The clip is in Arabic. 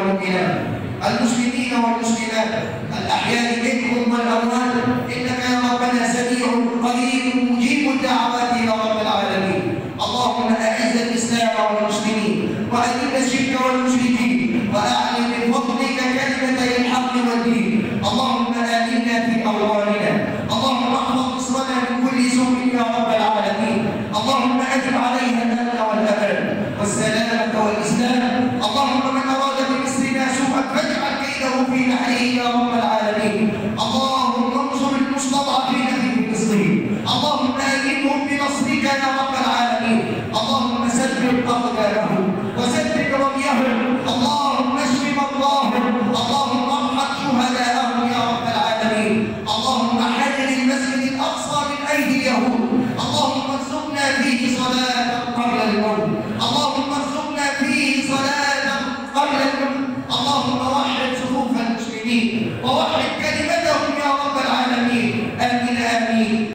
والمؤمنات، المسلمين والمسلمات، الأحياء منكم والأموات، إنك يا ربنا سميع قريب مجيب الدعوات يا رب العالمين. اللهم أعز الإسلام والمسلمين وأذل الشرك والمشركين وأعلن بفضلك كلمتي الحق والدين. اللهم آمنا في أوطاننا، اللهم احفظ مصرنا من كل سوء يا رب العالمين. اللهم أجب عليها الأمن والأمان والسلامة والإسلام. اللهم من أراد بمصرنا سوءا فاجعل كيده في نحره يا رب العالمين. اللهم انصر المستضعفين في فلسطين، اللهم أيدهم بنصرك يا رب العالمين. اللهم سدد أقدامهم وسدد رميهم، اللهم اشف مرضاهم، اللهم ارحم شهداءهم يا رب العالمين. اللهم حرر المسجد الأقصى من أيدي اليهود، اللهم ارزقنا فيه صلاة قبل الموت، اللهم ارزقنا فيه صلاة قبل الموت. اللهم وحد صفوف المسلمين ووحد كلمات